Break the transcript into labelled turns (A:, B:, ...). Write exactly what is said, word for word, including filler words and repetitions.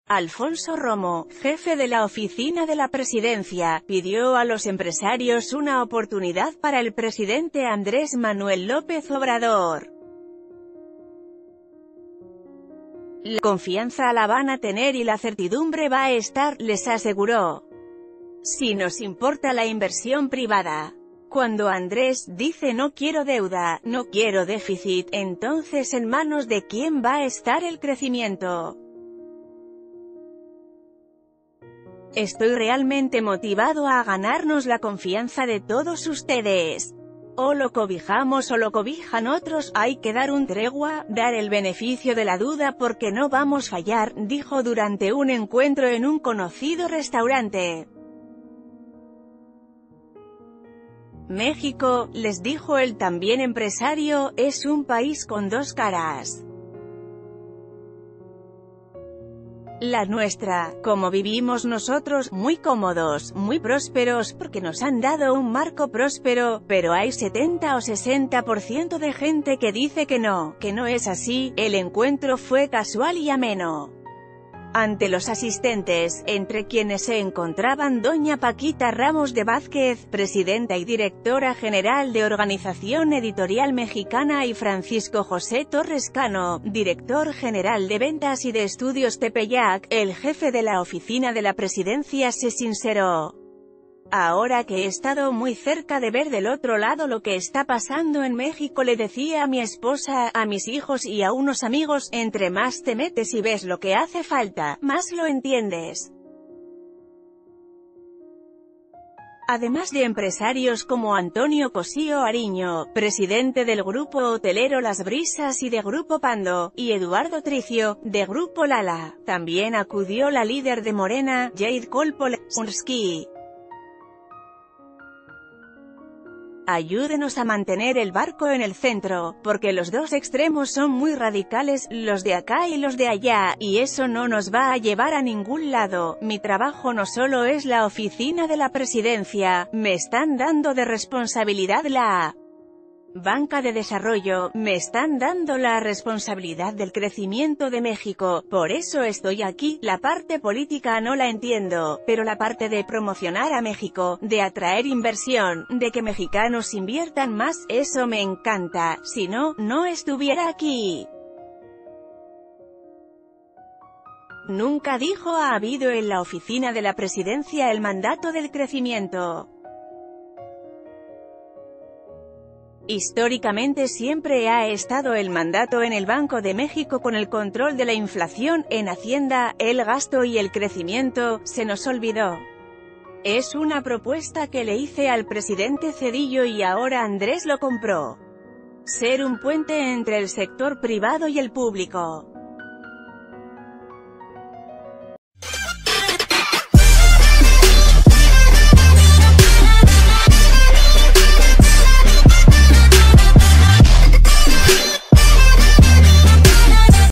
A: Alfonso Romo, jefe de la oficina de la presidencia, pidió a los empresarios una oportunidad para el presidente Andrés Manuel López Obrador. La confianza la van a tener y la certidumbre va a estar, les aseguró. Si nos importa la inversión privada. Cuando Andrés dice no quiero deuda, no quiero déficit, entonces ¿en manos de quién va a estar el crecimiento? Estoy realmente motivado a ganarnos la confianza de todos ustedes. O lo cobijamos o lo cobijan otros, hay que dar un tregua, dar el beneficio de la duda porque no vamos a fallar, dijo durante un encuentro en un conocido restaurante. México, les dijo el también empresario, es un país con dos caras. La nuestra, como vivimos nosotros, muy cómodos, muy prósperos, porque nos han dado un marco próspero, pero hay setenta o sesenta por ciento de gente que dice que no, que no es así. El encuentro fue casual y ameno. Ante los asistentes, entre quienes se encontraban doña Paquita Ramos de Vázquez, presidenta y directora general de Organización Editorial Mexicana, y Francisco José Torres Cano, director general de Ventas y de Estudios Tepeyac, el jefe de la oficina de la presidencia se sinceró. Ahora que he estado muy cerca de ver del otro lado lo que está pasando en México, le decía a mi esposa, a mis hijos y a unos amigos, entre más te metes y ves lo que hace falta, más lo entiendes. Además de empresarios como Antonio Cosío Ariño, presidente del grupo hotelero Las Brisas y de Grupo Pando, y Eduardo Tricio, de Grupo Lala, también acudió la líder de Morena, Jade Kolpolensky. Ayúdenos a mantener el barco en el centro, porque los dos extremos son muy radicales, los de acá y los de allá, y eso no nos va a llevar a ningún lado. Mi trabajo no solo es la oficina de la presidencia, me están dando de responsabilidad la banca de desarrollo, me están dando la responsabilidad del crecimiento de México, por eso estoy aquí. La parte política no la entiendo, pero la parte de promocionar a México, de atraer inversión, de que mexicanos inviertan más, eso me encanta, si no, no estuviera aquí. Nunca dijo ha habido en la oficina de la presidencia el mandato del crecimiento. Históricamente siempre ha estado el mandato en el Banco de México con el control de la inflación, en Hacienda, el gasto y el crecimiento, se nos olvidó. Es una propuesta que le hice al presidente Zedillo y ahora Andrés lo compró. Ser un puente entre el sector privado y el público.